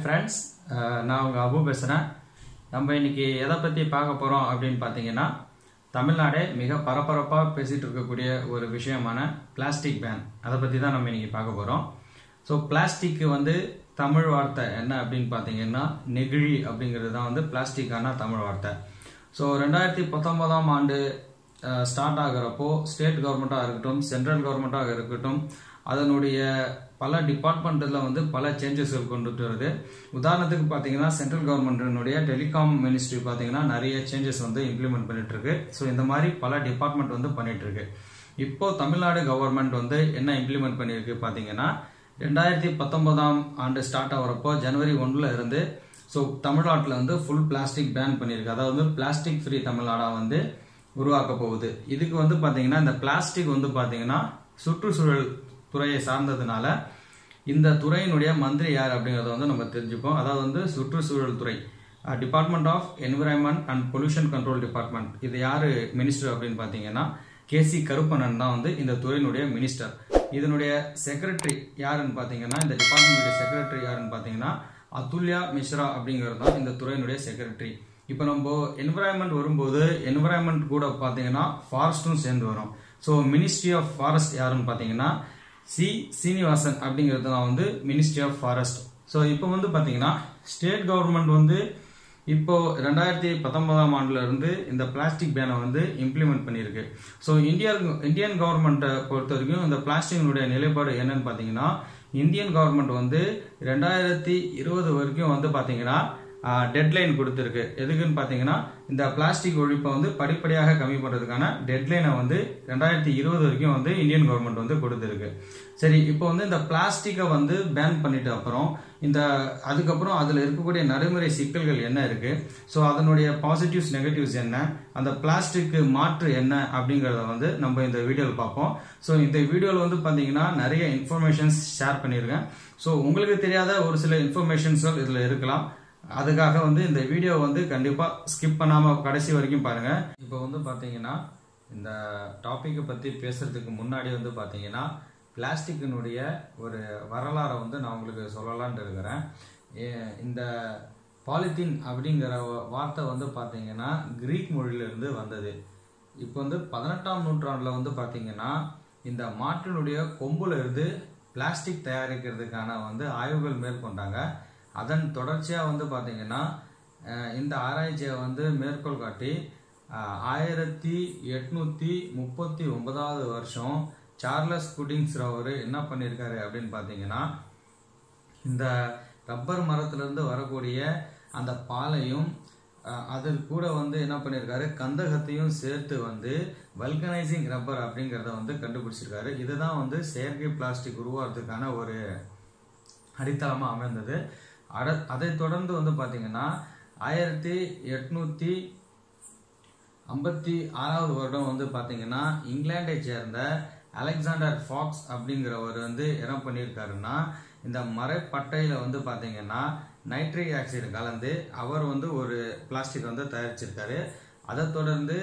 Friends, நான் உங்கள் அபு பேசுகிறேன். நம்ம இன்னைக்கு எதை பற்றி பார்க்க போகிறோம் அப்படின்னு பார்த்தீங்கன்னா, தமிழ்நாடே மிக பரபரப்பாக பேசிகிட்டு இருக்கக்கூடிய ஒரு விஷயமான பிளாஸ்டிக் பேன், அதை பற்றி தான் நம்ம இன்னைக்கு பார்க்க போகிறோம். ஸோ பிளாஸ்டிக்கு தமிழ் வார்த்தை என்ன அப்படின்னு பார்த்தீங்கன்னா நெகிழி அப்படிங்கிறது தான் பிளாஸ்டிக்கான தமிழ் வார்த்தை. ஸோ 2019ஆம் ஆண்டு ஸ்டார்ட் ஆகிறப்போ ஸ்டேட் கவர்மெண்ட்டாக இருக்கட்டும், சென்ட்ரல் கவர்மெண்ட்டாக இருக்கட்டும், அதனுடைய பல டிபார்ட்மெண்ட்டில் பல சேஞ்சஸ்கள் கொண்டுட்டு வருது. உதாரணத்துக்கு பார்த்தீங்கன்னா சென்ட்ரல் கவர்மெண்ட்டினுடைய டெலிகாம் மினிஸ்ட்ரி பார்த்தீங்கன்னா நிறைய சேஞ்சஸ் இம்ப்ளிமெண்ட் பண்ணிட்டு இருக்கு. ஸோ இந்த மாதிரி பல டிபார்ட்மெண்ட் பண்ணிட்டு இருக்கு. இப்போ தமிழ்நாடு கவர்மெண்ட் என்ன இம்ப்ளிமெண்ட் பண்ணியிருக்கு பார்த்தீங்கன்னா, 2019ஆம் ஆண்டு ஸ்டார்ட் ஆகிறப்போ ஜனவரி 1 இருந்து ஸோ தமிழ்நாட்டில் ஃபுல் பிளாஸ்டிக் பேன் பண்ணியிருக்கு. அதாவது பிளாஸ்டிக் ஃப்ரீ தமிழ்நாடாக உருவாக்க போகுது. இதுக்கு பார்த்தீங்கன்னா இந்த பிளாஸ்டிக் பார்த்தீங்கன்னா சுற்றுச்சூழல் துறையை சார்ந்ததுனால இந்த துறையினுடைய மந்திரி யார் அப்படிங்கறத நம்ம தெரிஞ்சுப்போம். அதாவது சுற்றுச்சூழல் துறை, department of environment and pollution control department. இது யாரு மினிஸ்டர் அப்படின்னு பார்த்தீங்கன்னா கேசி கருப்பண்ணன் தான் இந்த துறையினுடைய மினிஸ்டர். இதனுடைய செக்ரட்டரி யாருன்னு பார்த்தீங்கன்னா, இந்த டிபார்ட்மெண்ட் செக்ரட்டரி யாருன்னு பார்த்தீங்கன்னா அதுல்யா மிஸ்ரா அப்படிங்கிறது தான் இந்த துறையினுடைய செக்ரட்டரி. இப்போ நம்ம என்விரான்மெண்ட் வரும்போது என்விரான்மெண்ட் கூட பார்த்தீங்கன்னா ஃபாரஸ்டும் சேர்ந்து வரும். ஸோ மினிஸ்ட்ரி ஆஃப் ஃபாரஸ்ட் யாருன்னு பார்த்தீங்கன்னா சி சீனிவாசன் அப்படிங்கிறது தான் மினிஸ்ட்ரி ஆஃப் ஃபாரஸ்ட். ஸோ இப்போ பார்த்தீங்கன்னா ஸ்டேட் கவர்மெண்ட் இப்போ 2019ஆம் ஆண்டுல இருந்து இந்த பிளாஸ்டிக் பேனை இம்ப்ளிமெண்ட் பண்ணியிருக்கு. ஸோ இந்தியன் கவர்மெண்ட்டை பொறுத்த வரைக்கும் இந்த பிளாஸ்டிக்கினுடைய நிலைப்பாடு என்னன்னு பார்த்தீங்கன்னா, இந்தியன் கவர்மெண்ட் 2020 வரைக்கும் பார்த்தீங்கன்னா டெட்லைன் கொடுத்துருக்கு. எதுக்குன்னு பார்த்தீங்கன்னா இந்த பிளாஸ்டிக் ஒழிப்பை படிப்படியாக கம்மி பண்ணுறதுக்கான டெட்லைனை 2020 வரைக்கும் இந்தியன் கவர்மெண்ட் கொடுத்துருக்கு. சரி, இப்போ இந்த பிளாஸ்டிக்கை பேன் பண்ணிட்டு அப்புறம் அதுக்கப்புறம் அதில் இருக்கக்கூடிய நடைமுறை சிக்கல்கள் என்ன இருக்கு, ஸோ அதனுடைய பாசிட்டிவ்ஸ் நெகட்டிவ்ஸ் என்ன, அந்த பிளாஸ்டிக்கு மாற்று என்ன அப்படிங்கிறத நம்ம இந்த வீடியோவில் பார்ப்போம். ஸோ இந்த வீடியோவில் பார்த்தீங்கன்னா நிறைய இன்ஃபர்மேஷன்ஸ் ஷேர் பண்ணியிருக்கேன். ஸோ உங்களுக்கு தெரியாத ஒரு சில இன்ஃபர்மேஷன்ஸ்கள் இதில் இருக்கலாம். அதுக்காக இந்த வீடியோ கண்டிப்பா ஸ்கிப் பண்ணாம கடைசி வரைக்கும் பாருங்க. இப்போ பாத்தீங்கன்னா இந்த டாபிக்கை பத்தி பேசுறதுக்கு முன்னாடி பாத்தீங்கன்னா பிளாஸ்டிக்கினுடைய ஒரு வரலாறை நான் உங்களுக்கு சொல்லலான்னு இருக்கிறேன். இந்த பாலித்தீன் அப்படிங்கிற வார்த்தை பாத்தீங்கன்னா கிரீக் மொழியிலிருந்து வந்தது. இப்போ 18ஆம் நூற்றாண்டுல பாத்தீங்கன்னா இந்த மாட்டினுடைய கொம்புல இருந்து பிளாஸ்டிக் தயாரிக்கிறதுக்கான ஆய்வுகள் மேற்கொண்டாங்க. அதன் தொடர்ச்சியாக பார்த்தீங்கன்னா இந்த ஆராய்ச்சியை மேற்கோள் காட்டி 1839 வருஷம் சார்லஸ் குடிங்ஸ் அவர் என்ன பண்ணியிருக்காரு அப்படின்னு பார்த்தீங்கன்னா, இந்த ரப்பர் மரத்திலிருந்து வரக்கூடிய அந்த பாலையும் அதில் கூட என்ன பண்ணியிருக்காரு, கந்தகத்தையும் சேர்த்து வல்கனைசிங் ரப்பர் அப்படிங்கிறத கண்டுபிடிச்சிருக்காரு. இதுதான் செயற்கை பிளாஸ்டிக் உருவாகிறதுக்கான ஒரு அடித்தளமாக அமைந்தது. அதை தொடர்ந்து பார்த்தீங்கன்னா 1856 வருடம் பார்த்தீங்கன்னா இங்கிலாண்டை சேர்ந்த அலெக்சாண்டர் ஃபாக்ஸ் அப்படிங்கிறவர் என்ன பண்ணியிருக்காருன்னா, இந்த மரப்பட்டையில பார்த்தீங்கன்னா நைட்ரிக் ஆக்சைடு கலந்து அவர் ஒரு பிளாஸ்டிக் தயாரிச்சிருக்காரு. அதை தொடர்ந்து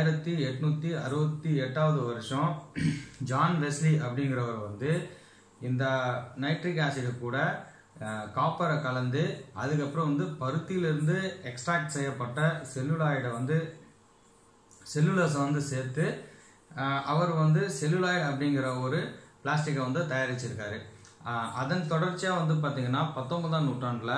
1868 வருஷம் ஜான் வெஸ்லி அப்படிங்கிறவர் இந்த நைட்ரிக் ஆசிடு கூட காப்பரை கலந்து அதுக்கப்புறம் பருத்தியிலிருந்து எக்ஸ்ட்ராக்ட் செய்யப்பட்ட செல்லுலோஸை சேர்த்து அவர் செல்லுலாய்டு அப்படிங்கிற ஒரு பிளாஸ்டிக்கை தயாரிச்சிருக்காரு. அதன் தொடர்ச்சியாக பார்த்தீங்கன்னா 19ஆம் நூற்றாண்டில்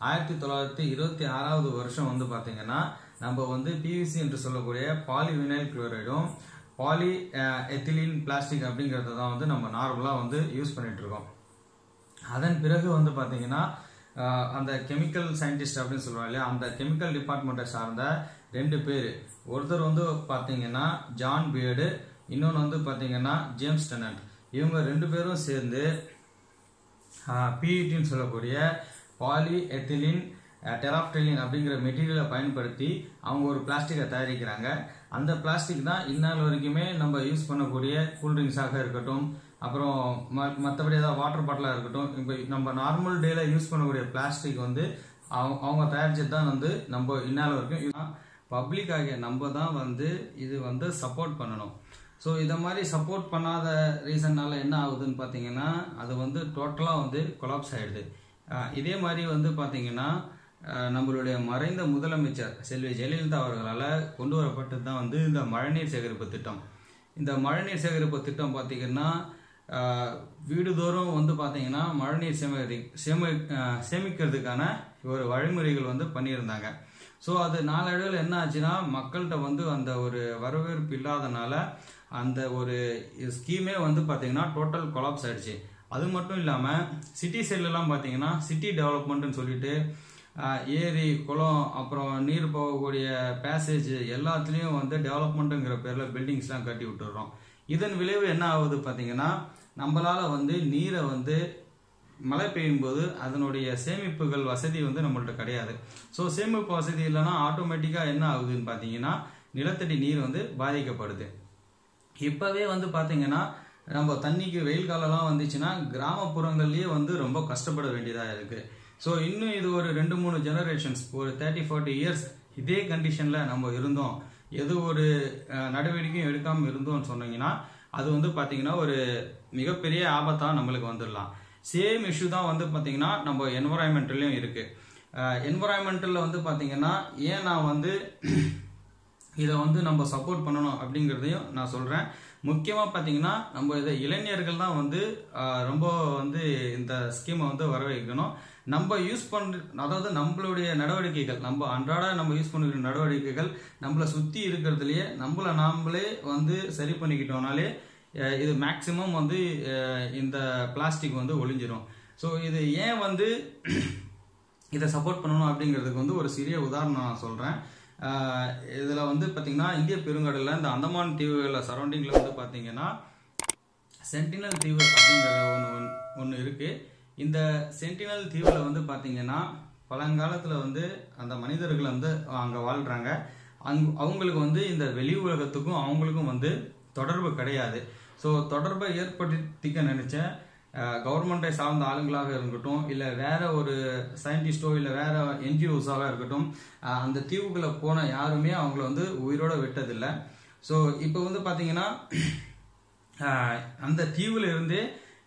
1926 வருஷம் பார்த்தீங்கன்னா நம்ம பிவிசி என்று சொல்லக்கூடிய பாலிவினைல் குளோரைடும் பாலி எத்திலீன் பிளாஸ்டிக் அப்படிங்கிறத தான் நம்ம நார்மலாக யூஸ் பண்ணிட்டு இருக்கோம். அதன் பிறகு பார்த்தீங்கன்னா அந்த கெமிக்கல் சயின்டிஸ்ட் அப்படின்னு சொல்லுவாங்க இல்லையா, அந்த கெமிக்கல் டிபார்ட்மெண்ட்டை சார்ந்த 2 பேர், ஒருத்தர் பார்த்தீங்கன்னா ஜான் பியர்டு, இன்னொன்று பார்த்தீங்கன்னா ஜேம்ஸ் டெனன்ட். இவங்க 2 பேரும் சேர்ந்து பிஇடின்னு சொல்லக்கூடிய பாலி எத்திலீன் டெராப்டைலின் அப்படிங்கிற மெட்டீரியலை பயன்படுத்தி அவங்க ஒரு பிளாஸ்டிக்கை தயாரிக்கிறாங்க. அந்த பிளாஸ்டிக் தான் இந்நாள் வரைக்குமே நம்ம யூஸ் பண்ணக்கூடிய கூல்ட்ரிங்க்ஸாக இருக்கட்டும், அப்புறம் மற்றபடி ஏதாவது வாட்டர் பாட்டிலாக இருக்கட்டும், இப்போ நம்ம நார்மல் டேல யூஸ் பண்ணக்கூடிய பிளாஸ்டிக் அவங்க தயாரிச்சது தான் நம்ம இந்நாள் வரைக்கும் பப்ளிக் ஆகிய நம்ம தான் இது சப்போர்ட் பண்ணணும். ஸோ இதை மாதிரி சப்போர்ட் பண்ணாத ரீசன்னால என்ன ஆகுதுன்னு பார்த்தீங்கன்னா அது டோட்டலாக கொலாப்ஸ் ஆகிடுது. இதே மாதிரி வந்து பார்த்தீங்கன்னா நம்மளுடைய மறைந்த முதலமைச்சர் செல்வி ஜெயலலிதா அவர்களால் கொண்டு வரப்பட்டது தான் வந்து இந்த மழைநீர் சேகரிப்பு திட்டம். இந்த மழைநீர் சேகரிப்பு திட்டம் பார்த்தீங்கன்னா வீடுதோறும் வந்து பார்த்தீங்கன்னா மழைநீர் சேமிக்கிறதுக்கான ஒரு வழிமுறைகள் வந்து பண்ணியிருந்தாங்க. ஸோ அது நாளடைவில் என்ன ஆச்சுன்னா மக்கள்கிட்ட வந்து அந்த ஒரு வரவேற்பு இல்லாதனால அந்த ஒரு ஸ்கீமே வந்து பார்த்தீங்கன்னா டோட்டல் கொலாப்ஸ் ஆயிடுச்சு. அது மட்டும் இல்லாமல் சிட்டி சைட்லலாம் பார்த்தீங்கன்னா சிட்டி டெவலப்மெண்ட்னு சொல்லிட்டு ஏரி குளம் அப்புறம் நீர் போகக்கூடிய பேசேஜ் எல்லாத்துலேயும் வந்து டெவலப்மெண்ட்டுங்கிற பேரில் பில்டிங்ஸ்லாம் கட்டி விட்டுடுறோம். இதன் விளைவு என்ன ஆகுது பார்த்தீங்கன்னா நம்மளால் வந்து நீரை வந்து மழை பெய்யும் போது அதனுடைய சேமிப்புகள் வசதி வந்து நம்மள்ட்ட கிடையாது. ஸோ சேமிப்பு வசதி இல்லைன்னா ஆட்டோமேட்டிக்காக என்ன ஆகுதுன்னு பார்த்தீங்கன்னா நிலத்தடி நீர் வந்து பாதிக்கப்படுது. இப்போவே வந்து பார்த்தீங்கன்னா நம்ம தண்ணிக்கு வெயில் காலம்லாம் வந்துச்சுன்னா கிராமப்புறங்கள்லேயே வந்து ரொம்ப கஷ்டப்பட வேண்டியதாக இருக்குது. ஸோ இன்னும் இது ஒரு 2-3 ஜெனரேஷன்ஸ் ஒரு 30-40 இயர்ஸ் இதே கண்டிஷனில் நம்ம இருந்தோம், எது ஒரு நடவடிக்கையும் எடுக்காமல் இருந்தோம்னு சொன்னீங்கன்னா அது வந்து பார்த்தீங்கன்னா ஒரு மிகப்பெரிய ஆபத்தாக நம்மளுக்கு வந்துடலாம். சேம் இஷ்யூ தான் வந்து பார்த்தீங்கன்னா நம்ம என்வரான்மெண்டல்லையும் இருக்குது. என்வரான்மெண்டலில் வந்து பார்த்தீங்கன்னா ஏன் நான் வந்து இதை வந்து நம்ம சப்போர்ட் பண்ணணும் அப்படிங்கிறதையும் நான் சொல்கிறேன். முக்கியமாக பார்த்தீங்கன்னா நம்ம இதை இளைஞர்கள் தான் வந்து ரொம்ப வந்து இந்த ஸ்கீமை வந்து வரவேற்கணும். நம்ம யூஸ் அதாவது நம்மளுடைய நடவடிக்கைகள் நம்ம அன்றாட நம்ம யூஸ் பண்ணுற நடவடிக்கைகள் நம்மளை சுற்றி இருக்கிறதுலையே நாமளே வந்து சரி பண்ணிக்கிட்டோம்னாலே இது மேக்சிமம் வந்து இந்த பிளாஸ்டிக் வந்து ஒழிஞ்சிடும். ஸோ இது ஏன் வந்து இதை சப்போர்ட் பண்ணணும் அப்படிங்கிறதுக்கு வந்து ஒரு சிறிய உதாரணம் நான் சொல்கிறேன். இதில் வந்து பார்த்தீங்கன்னா இந்திய பெருங்கடலில் இந்த அந்தமான் தீவுகளில் சரௌண்டிங்கில் வந்து பார்த்தீங்கன்னா சென்டினல் தீவு அப்படிங்கிற ஒன்று இருக்குது. இந்த சென்டினல் தீவில் வந்து பார்த்தீங்கன்னா பழங்காலத்தில் வந்து அந்த மனிதர்கள் வந்து அங்கே வாழ்கிறாங்க. அவங்களுக்கு வந்து இந்த வெளி உலகத்துக்கும் அவங்களுக்கும் வந்து தொடர்பு கிடையாது. ஸோ தொடர்பை ஏற்படுத்திக்க நினச்ச கவர்மெண்ட்டை சார்ந்த ஆளுங்களாக இருக்கட்டும், இல்லை வேற ஒரு சயின்டிஸ்டோ இல்லை வேற என்ஜிஓஸாக இருக்கட்டும், அந்த தீவுகளை போன யாருமே அவங்கள வந்து உயிரோட விட்டதில்லை. ஸோ இப்போ வந்து பார்த்தீங்கன்னா அந்த தீவுல இருந்து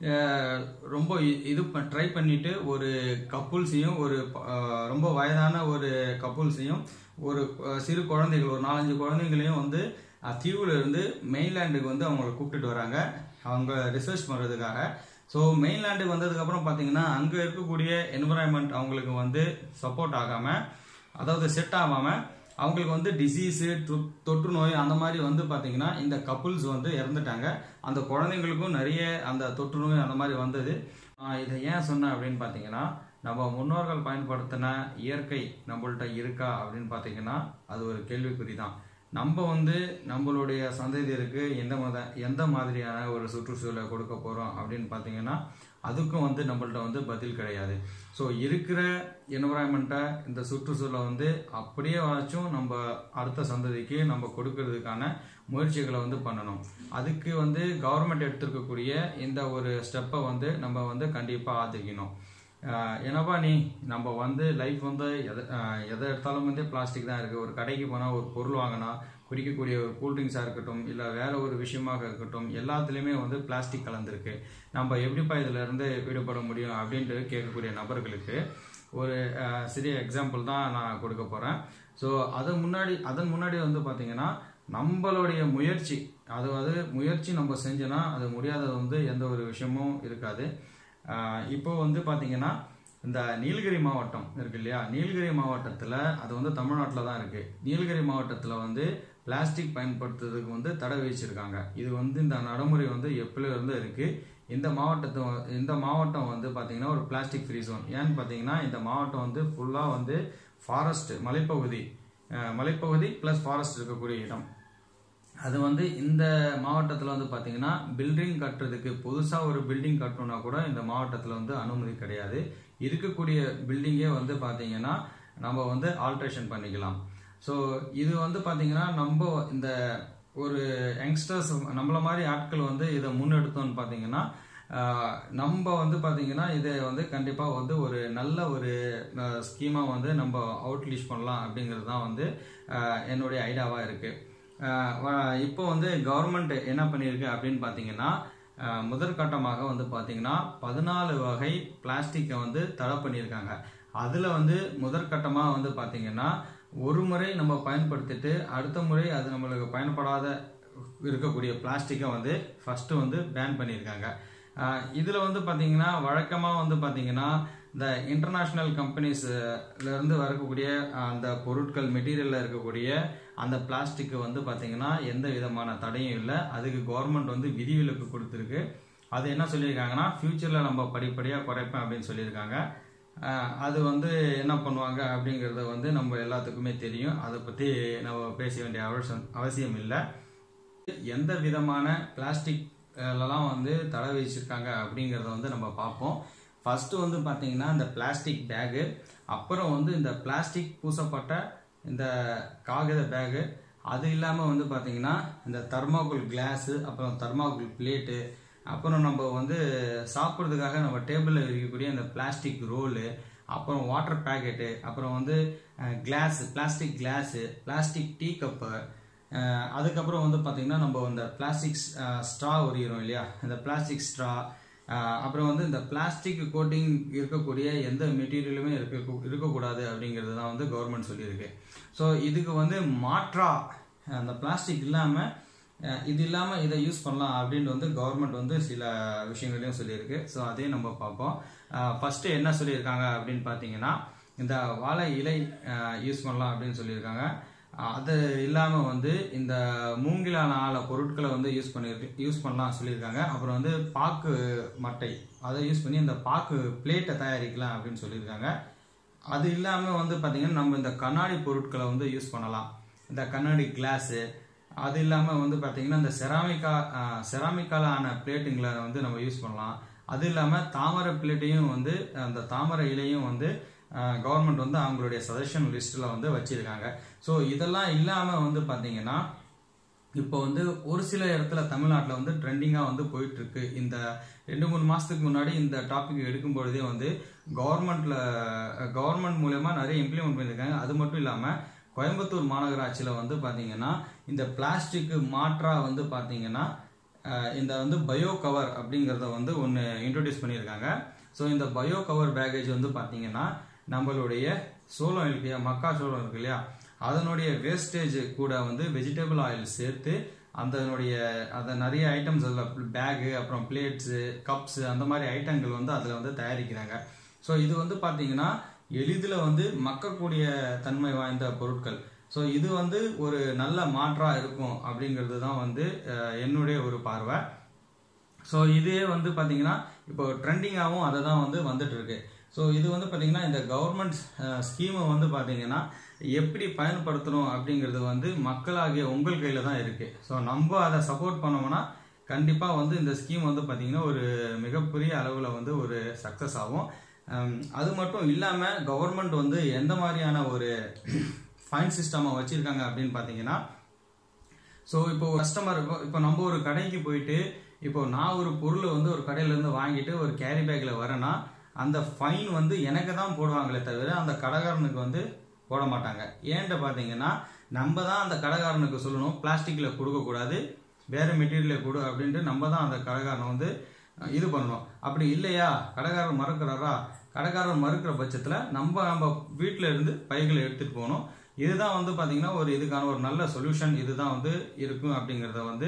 ரொம்ப இது ட்ரை பண்ணிட்டு ஒரு கப்புள்ஸையும் ஒரு ரொம்ப வயதான ஒரு கப்புள்ஸையும் ஒரு சிறு குழந்தைகள் ஒரு 4-5 குழந்தைங்களையும் வந்து தீவுல இருந்து மெயின்லேண்டுக்கு வந்து அவங்களை கூப்பிட்டுட்டு வராங்க அவங்க ரிசர்ச் பண்ணுறதுக்காக. ஸோ மெயின்லேண்டுக்கு வந்ததுக்கப்புறம் பார்த்தீங்கன்னா அங்கே இருக்கக்கூடிய என்விரான்மெண்ட் அவங்களுக்கு வந்து சப்போர்ட் ஆகாமல், அதாவது செட் ஆகாமல் அவங்களுக்கு வந்து டிசீஸு தொற்று நோய் அந்த மாதிரி வந்து பார்த்தீங்கன்னா இந்த கப்புள்ஸ் வந்து இறந்துட்டாங்க. அந்த குழந்தைங்களுக்கும் நிறைய அந்த தொற்று நோய் அந்த மாதிரி வந்தது. இதை ஏன் சொன்னேன் அப்படின்னு பார்த்தீங்கன்னா நம்ம முன்னோர்கள் பயன்படுத்தின இயற்கை நம்மள்கிட்ட இருக்கா அப்படின்னு பார்த்தீங்கன்னா அது ஒரு கேள்விக்குறி தான். நம்ம வந்து நம்மளுடைய சந்ததியருக்கு எந்த மாதிரியான ஒரு சுற்றுச்சூழலை கொடுக்க போகிறோம் அப்படின்னு பார்த்தீங்கன்னா அதுக்கும் வந்து நம்மள்ட்ட வந்து பதில் கிடையாது. ஸோ இருக்கிற என்வரான்மெண்ட்டை இந்த சுற்றுச்சூழலை வந்து அப்படியே வச்சும் நம்ம அடுத்த சந்ததிக்கு நம்ம கொடுக்கறதுக்கான முயற்சிகளை வந்து பண்ணணும். அதுக்கு வந்து கவர்மெண்ட் எடுத்துருக்கக்கூடிய இந்த ஒரு ஸ்டெப்பை வந்து நம்ம வந்து கண்டிப்பாக ஆதரிக்கணும். ஏன்னாப்பா நம்ம வந்து லைஃப் வந்து எதை எடுத்தாலும் வந்து பிளாஸ்டிக் தான் இருக்குது. ஒரு கடைக்கு போனால் ஒரு பொருள் வாங்கினா குடிக்கக்கூடிய ஒரு கூல்ட்ரிங்க்ஸாக இருக்கட்டும் இல்லை வேற ஒரு விஷயமாக இருக்கட்டும் எல்லாத்துலேயுமே வந்து பிளாஸ்டிக் கலந்துருக்கு. நம்ம எப்படிப்பா இதிலேருந்து விடுபட முடியும் அப்படின்ட்டு கேட்கக்கூடிய நபர்களுக்கு ஒரு சிறிய எக்ஸாம்பிள் தான் நான் கொடுக்க போகிறேன். ஸோ அதன் முன்னாடி வந்து பார்த்தீங்கன்னா நம்மளுடைய முயற்சி, அதாவது முயற்சி நம்ம செஞ்சோன்னா அது முடியாதது வந்து எந்த ஒரு விஷயமும் இருக்காது. இப்போ வந்து பார்த்தீங்கன்னா இந்த நீலகிரி மாவட்டம் இருக்கு இல்லையா, நீலகிரி மாவட்டத்தில் அது வந்து தமிழ்நாட்டில் தான் இருக்குது. நீலகிரி மாவட்டத்தில் வந்து பிளாஸ்டிக் பயன்படுத்துறதுக்கு வந்து தடை விதிச்சிருக்காங்க. இது வந்து இந்த நடைமுறை வந்து எப்போலேருந்து இருக்குது. இந்த மாவட்டம் வந்து பார்த்தீங்கன்னா ஒரு பிளாஸ்டிக் ஃப்ரீ ஜோன். ஏன்னு பார்த்தீங்கன்னா இந்த மாவட்டம் வந்து ஃபுல்லாக வந்து ஃபாரஸ்ட் மலைப்பகுதி ப்ளஸ் ஃபாரஸ்ட் இருக்கக்கூடிய இடம். அது வந்து இந்த மாவட்டத்தில் வந்து பார்த்தீங்கன்னா பில்டிங் கட்டுறதுக்கு புதுசாக ஒரு பில்டிங் கட்டணும்னா கூட இந்த மாவட்டத்தில் வந்து அனுமதி கிடையாது. இருக்கக்கூடிய பில்டிங்கே வந்து பார்த்தீங்கன்னா நம்ம வந்து ஆல்ட்ரேஷன் பண்ணிக்கலாம். ஸோ இது வந்து பார்த்தீங்கன்னா நம்ம இந்த ஒரு யங்ஸ்டர்ஸ் நம்மள மாதிரி ஆட்கள் வந்து இதை முன்னெடுத்தோம்னு பார்த்தீங்கன்னா நம்ம வந்து பார்த்தீங்கன்னா இதை வந்து கண்டிப்பாக வந்து ஒரு நல்ல ஒரு ஸ்கீமாக வந்து நம்ம அவுட்லீஷ் பண்ணலாம் அப்படிங்கிறது தான் வந்து என்னுடைய ஐடியாவாக இருக்குது. இப்போ வந்து கவர்மெண்ட் என்ன பண்ணியிருக்கு அப்படின்னு பார்த்தீங்கன்னா முதற்கட்டமாக வந்து பார்த்தீங்கன்னா 14 வகை பிளாஸ்டிக்கை வந்து தடை பண்ணியிருக்காங்க. அதில் வந்து முதற்கட்டமாக வந்து பார்த்தீங்கன்னா ஒரு முறை நம்ம பயன்படுத்திட்டு அடுத்த முறை அது நம்மளுக்கு பயன்படாத இருக்கக்கூடிய பிளாஸ்டிக்கை வந்து ஃபஸ்ட்டு வந்து பேன் பண்ணியிருக்காங்க. இதில் வந்து பார்த்தீங்கன்னா வழக்கமாக வந்து பார்த்தீங்கன்னா இந்த இன்டர்நேஷ்னல் கம்பெனிஸ்லேருந்து வரக்கூடிய அந்த பொருட்கள் மெட்டீரியலில் இருக்கக்கூடிய அந்த பிளாஸ்டிக்கு வந்து பார்த்தீங்கன்னா எந்த விதமான தடையும் இல்லை. அதுக்கு கவர்மெண்ட் வந்து விதிவிலக்கு கொடுத்துருக்கு. அது என்ன சொல்லியிருக்காங்கன்னா ஃப்யூச்சரில் நம்ம படிப்படியாக குறைப்பேன் அப்படின்னு சொல்லியிருக்காங்க. அது வந்து என்ன பண்ணுவாங்க அப்படிங்கிறத வந்து நம்ம எல்லாத்துக்குமே தெரியும். அதை பற்றி நம்ம பேச வேண்டிய அவசியம் இல்லை. எந்த விதமான பிளாஸ்டிக்லாம் வந்து தடை விதிச்சிருக்காங்க அப்படிங்கிறத வந்து நம்ம பார்ப்போம். ஃபஸ்ட்டு வந்து பார்த்தீங்கன்னா இந்த பிளாஸ்டிக் பேகு, அப்புறம் வந்து இந்த பிளாஸ்டிக் பூசப்பட்ட இந்த காகித பேகு, அது இல்லாமல் வந்து பார்த்தீங்கன்னா இந்த தர்மாகோல் கிளாஸு, அப்புறம் தர்மாகோல் பிளேட்டு, அப்புறம் நம்ம வந்து சாப்பிட்றதுக்காக நம்ம டேபிளில் இருக்கக்கூடிய இந்த பிளாஸ்டிக் ரோலு, அப்புறம் வாட்டர் பேக்கெட்டு, அப்புறம் வந்து glass, plastic glass, plastic tea cup, அதுக்கப்புறம் வந்து பார்த்தீங்கன்னா நம்ம இந்த பிளாஸ்டிக் ஸ்ட்ரா உரிகிறோம் இல்லையா, இந்த பிளாஸ்டிக் ஸ்ட்ரா, அப்புறம் வந்து இந்த பிளாஸ்டிக் கோட்டிங் இருக்கக்கூடிய எந்த மெட்டீரியலுமே இருக்கக்கூடாது அப்படிங்கிறது தான் வந்து கவர்மெண்ட் சொல்லியிருக்கு. ஸோ இதுக்கு வந்து மாற்றா அந்த பிளாஸ்டிக் இல்லாமல் இது இல்லாமல் இதை யூஸ் பண்ணலாம் அப்படின்ட்டு வந்து கவர்மெண்ட் வந்து சில விஷயங்களையும் சொல்லியிருக்கு. ஸோ அதையும் நம்ம பார்ப்போம். ஃபஸ்ட்டு என்ன சொல்லியிருக்காங்க அப்படின்னு பார்த்தீங்கன்னா இந்த வாழை இலை யூஸ் பண்ணலாம் அப்படின்னு சொல்லியிருக்காங்க. அது இல்லாமல் வந்து இந்த மூங்கிலான ஆல பொருட்களை வந்து யூஸ் பண்ணலாம் சொல்லியிருக்காங்க. அப்புறம் வந்து பாக்கு மட்டை அதை யூஸ் பண்ணி இந்த பாக்கு பிளேட்டை தயாரிக்கலாம் அப்படின்னு சொல்லியிருக்காங்க. அது இல்லாமல் வந்து பார்த்திங்கன்னா நம்ம இந்த கண்ணாடி பொருட்களை வந்து யூஸ் பண்ணலாம், இந்த கண்ணாடி கிளாஸு. அது இல்லாமல் வந்து பார்த்திங்கன்னா இந்த செராமிக்கால ஆன பிளேட்டுங்களை வந்து நம்ம யூஸ் பண்ணலாம். அது இல்லாமல் தாமரை பிளேட்டையும் வந்து அந்த தாமரை இலையும் வந்து கவர்மெண்ட் வந்து அவங்களுடைய சஜஷன் லிஸ்ட்டில் வந்து வச்சுருக்காங்க. ஸோ இதெல்லாம் இல்லாமல் வந்து பார்த்தீங்கன்னா இப்போ வந்து ஒரு சில இடத்துல தமிழ்நாட்டில் வந்து ட்ரெண்டிங்காக வந்து போயிட்டுருக்கு. இந்த 2-3 மாதத்துக்கு முன்னாடி இந்த டாபிக் எடுக்கும் பொழுதே வந்து கவர்மெண்ட் மூலமா நிறைய இம்ப்ளிமெண்ட் பண்ணியிருக்காங்க. அது மட்டும் இல்லாமல் கோயம்புத்தூர் மாநகராட்சியில் வந்து பார்த்தீங்கன்னா இந்த பிளாஸ்டிக்கு மாற்றாக வந்து பார்த்தீங்கன்னா இந்த வந்து பயோ கவர் அப்படிங்கிறத வந்து ஒன்று இன்ட்ரடியூஸ் பண்ணியிருக்காங்க. ஸோ இந்த பயோ கவர் பேக்கேஜ் வந்து பார்த்தீங்கன்னா நம்மளுடைய சோளம் இருக்கு இல்லையா, மக்கா சோளம் இருக்கு இல்லையா, அதனுடைய வேஸ்டேஜ் கூட வந்து வெஜிடபிள் ஆயில் சேர்த்து அதை நிறைய ஐட்டம்ஸ் அதில் பேகு, அப்புறம் பிளேட்ஸு, கப்ஸு, அந்த மாதிரி ஐட்டங்கள் வந்து அதில் வந்து தயாரிக்கிறாங்க. ஸோ இது வந்து பார்த்தீங்கன்னா எளிதில் வந்து மக்கக்கூடிய தன்மை வாய்ந்த பொருட்கள். ஸோ இது வந்து ஒரு நல்ல மாற்றாக இருக்கும் அப்படிங்கிறது தான் வந்து என்னுடைய ஒரு பார்வை. ஸோ இதே வந்து பார்த்தீங்கன்னா இப்போ ட்ரெண்டிங்காகவும் அதை தான் வந்து வந்துட்டு இருக்கு. ஸோ இது வந்து பார்த்தீங்கன்னா இந்த கவர்மெண்ட் ஸ்கீமை வந்து பார்த்தீங்கன்னா எப்படி பயன்படுத்தணும் அப்படிங்கிறது வந்து மக்களாகிய உங்கள் கையில் தான் இருக்குது. ஸோ நம்ம அதை சப்போர்ட் பண்ணோம்னா கண்டிப்பாக வந்து இந்த ஸ்கீம் வந்து பார்த்தீங்கன்னா ஒரு மிகப்பெரிய அளவில் வந்து ஒரு சக்ஸஸ் ஆகும். அது மட்டும் இல்லாமல் கவர்மெண்ட் வந்து எந்த மாதிரியான ஒரு ஃபைன் சிஸ்டமை வச்சுருக்காங்க அப்படின்னு பார்த்தீங்கன்னா, ஸோ இப்போ கஸ்டமர் இப்போ நம்ம ஒரு கடைக்கு போயிட்டு இப்போ நான் ஒரு பொருளை வந்து ஒரு கடையிலேருந்து வாங்கிட்டு ஒரு கேரி பேக்கில் வரேன்னா அந்த ஃபைன் வந்து எனக்கு தான் போடுவாங்களே தவிர அந்த கடைக்காரனுக்கு வந்து போட மாட்டாங்க. ஏன்ட்டு பார்த்தீங்கன்னா நம்ம தான் அந்த கடைக்காரனுக்கு சொல்லணும் பிளாஸ்டிக்கில் கொடுக்கக்கூடாது, வேறு மெட்டீரியலில் கொடு அப்படின்ட்டு நம்ம தான் அந்த கடைக்காரனை வந்து இது பண்ணணும். அப்படி இல்லையா கடைக்காரர் மறுக்கிறாரா, கடைக்காரர் மறுக்கிற பட்சத்தில் நம்ம வீட்டில் இருந்து பைகளை எடுத்துகிட்டு போகணும். இதுதான் வந்து பார்த்தீங்கன்னா இதுக்கான ஒரு நல்ல சொல்யூஷன் இதுதான் வந்து இருக்கும் அப்படிங்கிறத வந்து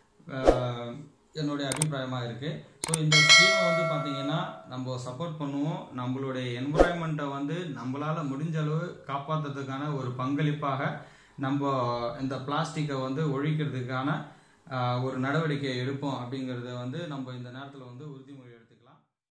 என்னுடைய அபிப்பிராயமாக இருக்குது. ஸோ இந்த ஸ்கீமை வந்து பார்த்தீங்கன்னா நம்ம சப்போர்ட் பண்ணுவோம். நம்மளுடைய என்விரான்மெண்ட்டை வந்து நம்மளால் முடிஞ்ச அளவு காப்பாற்றுறதுக்கான ஒரு பங்களிப்பாக நம்ம இந்த பிளாஸ்டிக்கை வந்து ஒழிக்கிறதுக்கான ஒரு நடவடிக்கை எடுப்போம் அப்படிங்கிறத வந்து நம்ம இந்த நேரத்தில் வந்து உறுதிமொழி